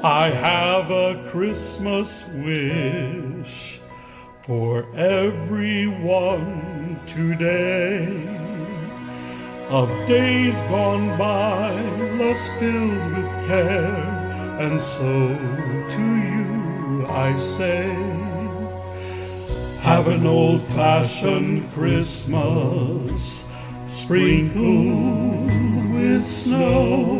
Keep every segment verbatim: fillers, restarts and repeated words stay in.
I have a Christmas wish for everyone today, of days gone by less filled with care, and so to you I say, have an old-fashioned Christmas sprinkled with snow,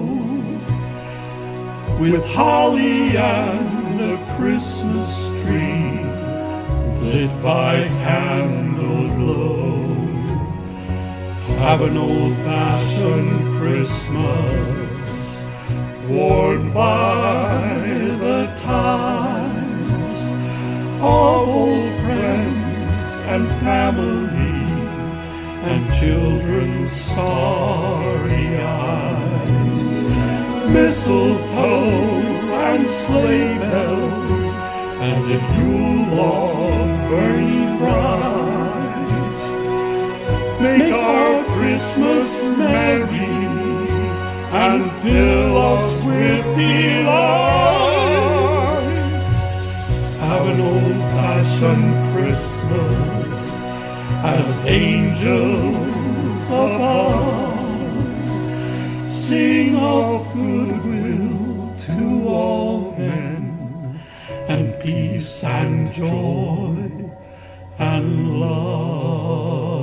with holly and a Christmas tree lit by candle glow. Have an old-fashioned Christmas worn by the times of old friends and family and children's starry eyes. Mistletoe and sleigh bells and a Yule log burning bright make our Christmas merry and fill us with delight. Have an old-fashioned Christmas as angels above sing of goodwill to all men, and peace and joy and love.